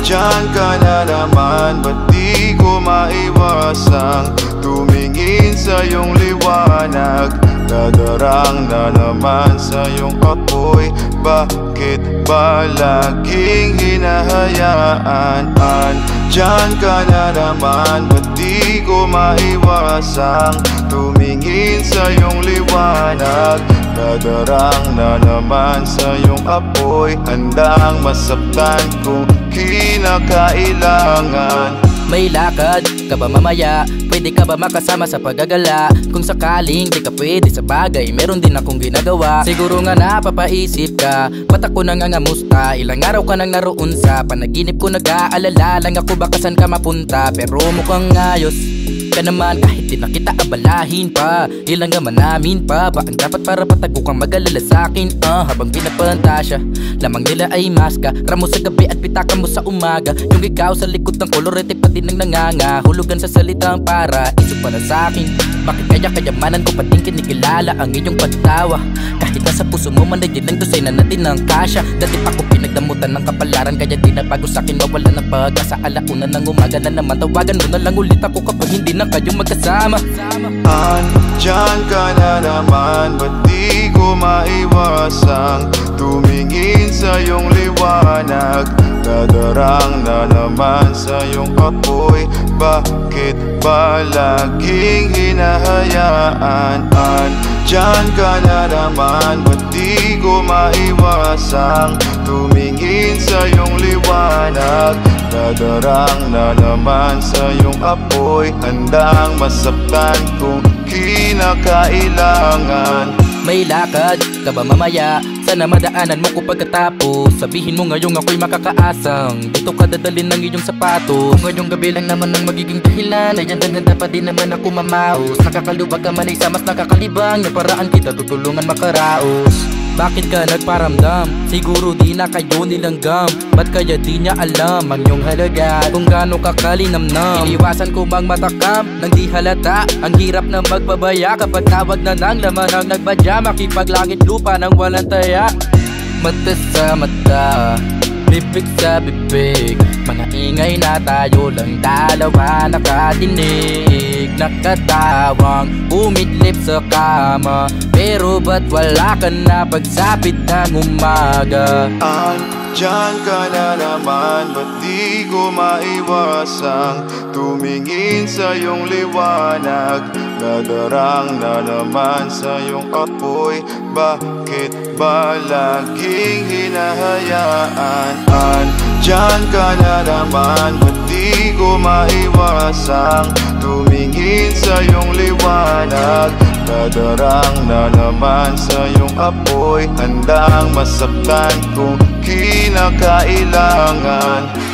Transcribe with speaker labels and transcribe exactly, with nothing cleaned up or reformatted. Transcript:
Speaker 1: Diyan ka na naman, ba't di ko maiwasang tumingin sa iyong liwanag? Nadarang na naman sa iyong apoy, bakit ba laging hinahayaan? Diyan ka na naman, ba't di ko maiwasang tumingin sa iyong liwanag? Nadarang na naman sa iyong apoy, handang masaktan kung kinakailangan.
Speaker 2: May lakad ka ba mamaya? Pwede ka ba makasama sa paggagala? Kung sakaling di ka pwede sa bagay, meron din akong ginagawa. Siguro nga napapaisip ka, ba't ako nangangamusta? Ilang araw ka nang naroon sa panaginip ko, nag-aalala lang ako baka saan ka mapunta. Pero mukhang ayos ka naman kahit di na kita abalahin pa. Ilang naman namin pa ba ang dapat para patago kang mag-alala sa'kin? Uh, habang pinapantasya, lamang nila ay maska, ramo sa gabi at pitaka mo sa umaga. Yung ikaw sa likod ng kolorete pa din ang nanganga, hulugan sa salitang para iso para sa'kin. Bakit kaya kayamanan ko pa din kinikilala ang iyong pagtawa? Kahit nasa puso mo man ay lang dosay na natin ang kasya. Dati pa ko pinagdamutan ng kapalaran, kaya di na bago sa'kin mawala ng pag-asa. Alauna ng umaga na naman, tawagan mo na lang ulit ako kapag hindi na kayong magkasama.
Speaker 1: Diyan ka na naman, ba't di ko maiwasang tumingin sa iyong liwanag? Nadarang na naman sa iyong apoy, bakit ba laging hinahayaan? Diyan ka na naman, ba't di ko maiwasang tumingin sa iyong liwanag? Nadarang na naman sa iyong apoy, handang masaktan kung kinakailangan.
Speaker 2: May lakad ka ba mamaya? Sana madaanan mo ko pagkatapos. Sabihin mo ngayong ako'y makakaasang dito ka dadalhin ng iyong sapatos. Kung ngayong gabi lang naman ang magiging dahilan, ay ganda-ganda pa din naman ako mamaos. Nakakaluwag ka man ay sa mas nakakalibang na paraan kita tutulungan makaraos. Bakit ka nagparamdam? Siguro di na kayo nilanggam. Ba't kaya di niya alam ang iyong halaga? Kung gaano ka kalinamnam, iniwasan ko mang matakam nang di halata. Ang hirap na magpabaya kapag tawag na ng laman ang nagbadya. Makipaglangit lupa nang walang taya. Mata sa mata, bibig sa bibig, mga ingay na tayo lang dalawa nakadinig. Nakatawang umidlip sa kama, pero ba't wala ka na pagsapit ng umaga?
Speaker 1: Diyan ka na naman, ba't di ko maiwasang tumingin sa iyong liwanag? Nadarang na naman sa iyong apoy, bakit ba laging hinahayaan? Diyan ka na naman, ba't di ko maiwasang tumingin sa iyong liwanag? Nadarang na naman sa iyong apoy, handang masaktan kung kinakailangan.